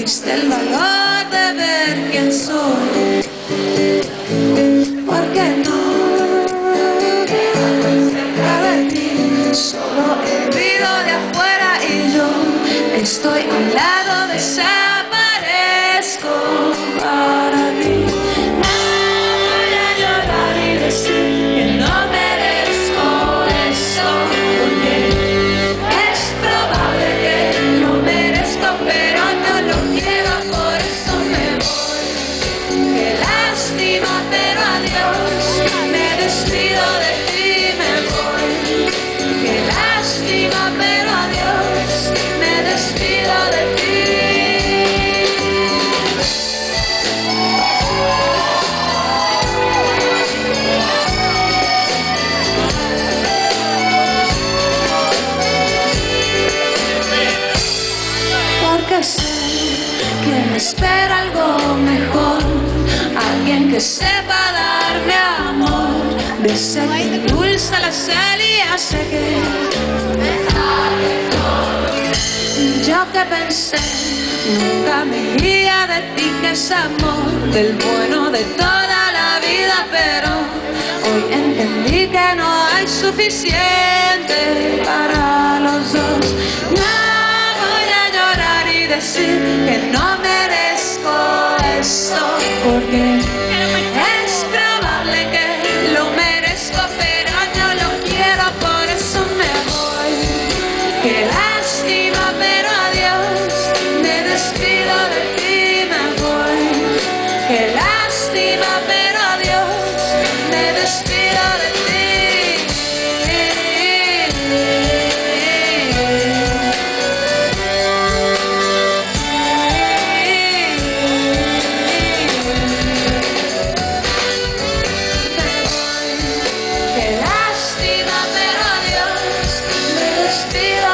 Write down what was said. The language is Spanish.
diste el valor de ver quién soy. ¿Por qué no? Cerca de ti, solo he vivido de afuera y yo que estoy al lado desaparezco para ti. No voy a llorar y decir que no merezco eso, porque es probable que lo merezco, pero no lo quiero, por eso me voy. Qué lástima, pero adiós, me despido de ti, me voy. Qué lástima, pero adiós, me despido de ti. Porque sé que me espera algo mejor, alguien que sepa darme amor, de ser que dulce la sal y hace que yo que pensé nunca me iría de ti, que es amor del bueno de toda la vida, pero hoy entendí que no hay suficiente para los dos. No voy a llorar y decir que no merezco esto, porque es probable que lo merezco, pero no lo quiero, por eso me voy. Qué lástima, pero adiós, me despido de ti, me voy. Qué lástima, pero adiós, me despido de ti. Qué lástima, pero adiós, me despido